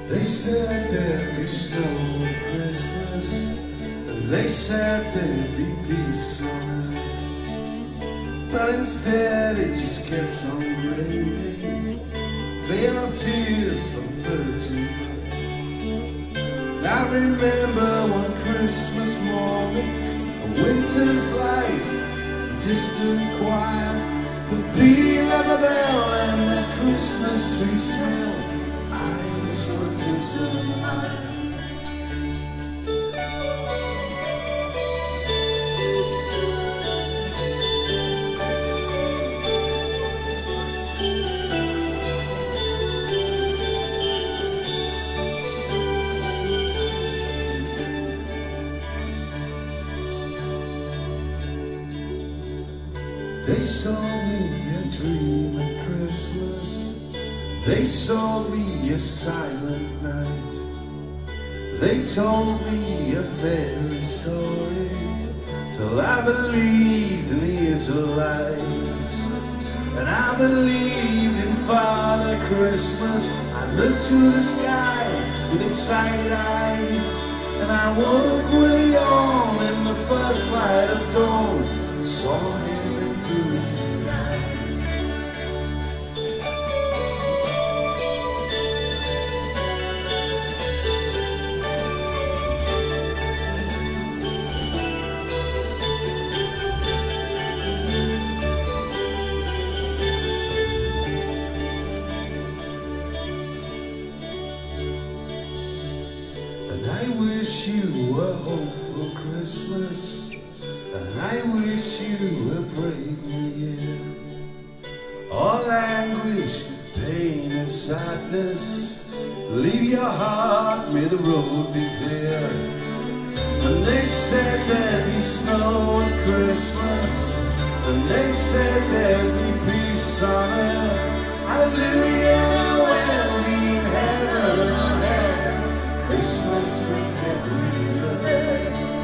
They said there'd be snow at Christmas, and they said there'd be peace on earth. But instead it just kept on raining, veil of tears from virgin birth. I remember one Christmas morning, a winter's light, a distant choir, the peal of a bell and that Christmas tree smell. Eyes were tinsel high. They sold me a dream at Christmas. They sold me a silent night. They told me a fairy story till I believed in the Israelites. And I believed in Father Christmas. I looked to the sky with excited eyes, and I woke with a yawn in the first light of dawn. Saw him through his disguise. And I wish you a hopeful Christmas, and I wish you a brave new year. All anguish, pain and sadness, leave your heart, may the road be clear. And they said there'd be snow at Christmas, and they said there'd be peace on earth. Hallelujah, we'll be in heaven or hell. Christmas we can return.